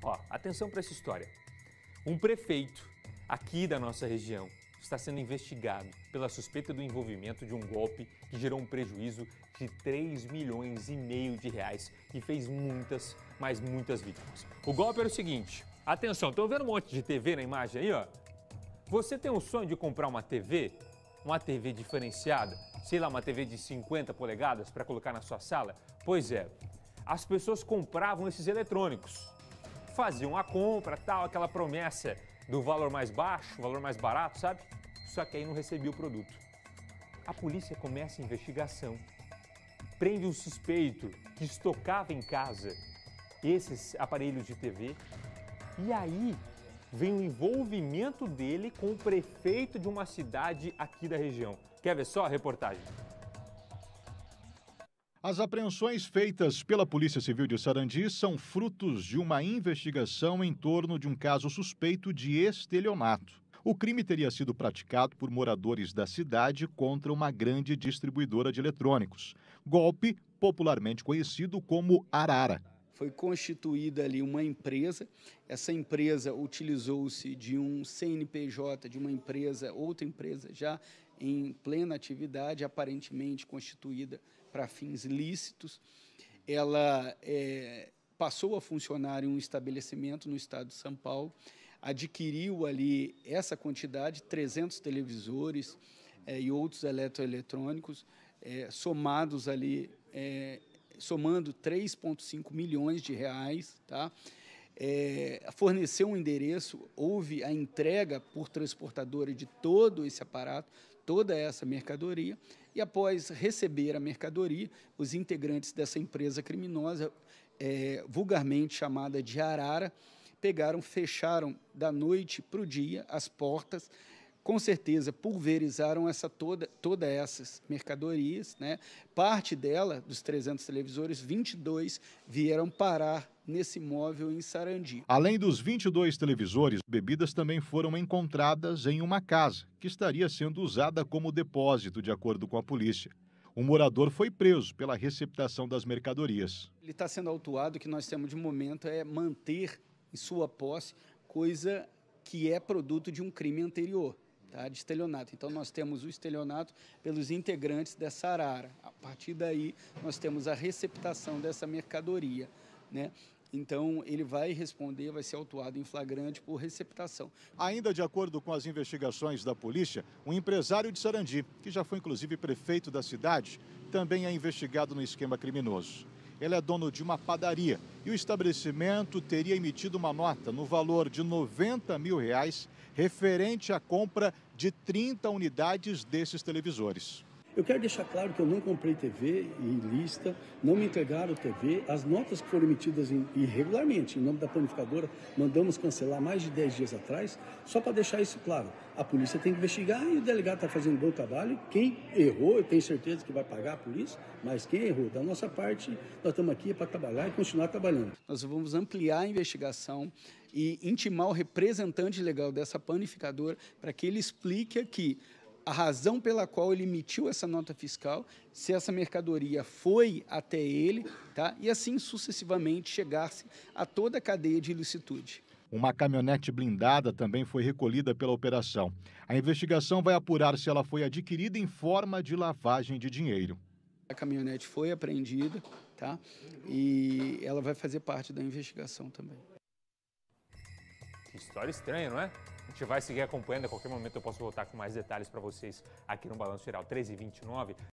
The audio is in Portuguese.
Ó, atenção para essa história. Um prefeito aqui da nossa região está sendo investigado pela suspeita do envolvimento de um golpe que gerou um prejuízo de 3,5 milhões de reais e fez muitas, mas muitas vítimas. O golpe era o seguinte, atenção, estão vendo um monte de TV na imagem aí, ó? Você tem um sonho de comprar uma TV diferenciada, sei lá, uma TV de 50 polegadas para colocar na sua sala? Pois é, as pessoas compravam esses eletrônicos, faziam a compra, tal, aquela promessa do valor mais baixo, valor mais barato, sabe? Só que aí não recebia o produto. A polícia começa a investigação, prende um suspeito que estocava em casa esses aparelhos de TV e aí vem o envolvimento dele com o prefeito de uma cidade aqui da região. Quer ver só a reportagem? As apreensões feitas pela Polícia Civil de Sarandi são frutos de uma investigação em torno de um caso suspeito de estelionato. O crime teria sido praticado por moradores da cidade contra uma grande distribuidora de eletrônicos. Golpe popularmente conhecido como Arara. Foi constituída ali uma empresa, essa empresa utilizou-se de um CNPJ, de uma empresa, outra empresa já em plena atividade, aparentemente constituída para fins lícitos. Ela passou a funcionar em um estabelecimento no estado de São Paulo, adquiriu ali essa quantidade, 300 televisores e outros eletroeletrônicos, somados ali, somando 3,5 milhões de reais, tá? Forneceu um endereço, houve a entrega por transportadora de todo esse aparato, toda essa mercadoria, e após receber a mercadoria, os integrantes dessa empresa criminosa, vulgarmente chamada de Arara, pegaram, fecharam da noite para o dia as portas, com certeza pulverizaram todas essas mercadorias, né? Parte dela, dos 300 televisores, 22 vieram parar nesse imóvel em Sarandi. Além dos 22 televisores, bebidas também foram encontradas em uma casa, que estaria sendo usada como depósito, de acordo com a polícia. Um morador foi preso pela receptação das mercadorias. Ele está sendo autuado, o que nós temos de momento é manter em sua posse coisa que é produto de um crime anterior. Tá, de estelionato. Então, nós temos o estelionato pelos integrantes dessa Arara. A partir daí, nós temos a receptação dessa mercadoria, né? Então, ele vai responder, vai ser autuado em flagrante por receptação. Ainda de acordo com as investigações da polícia, um empresário de Sarandi, que já foi inclusive prefeito da cidade, também é investigado no esquema criminoso. Ele é dono de uma padaria e o estabelecimento teria emitido uma nota no valor de R$90 mil referente à compra de 30 unidades desses televisores. Eu quero deixar claro que eu não comprei TV ilícita, não me entregaram TV. As notas que foram emitidas irregularmente, em nome da panificadora, mandamos cancelar mais de 10 dias atrás, só para deixar isso claro. A polícia tem que investigar e o delegado está fazendo um bom trabalho. Quem errou, eu tenho certeza que vai pagar por isso, mas quem errou, da nossa parte, nós estamos aqui para trabalhar e continuar trabalhando. Nós vamos ampliar a investigação e intimar o representante legal dessa panificadora para que ele explique aqui a razão pela qual ele emitiu essa nota fiscal, se essa mercadoria foi até ele, tá? E assim sucessivamente chegar-se a toda a cadeia de ilicitude. Uma caminhonete blindada também foi recolhida pela operação. A investigação vai apurar se ela foi adquirida em forma de lavagem de dinheiro. A caminhonete foi apreendida, tá? E ela vai fazer parte da investigação também. Que história estranha, não é? A gente vai seguir acompanhando, a qualquer momento eu posso voltar com mais detalhes para vocês aqui no Balanço Geral 13h29.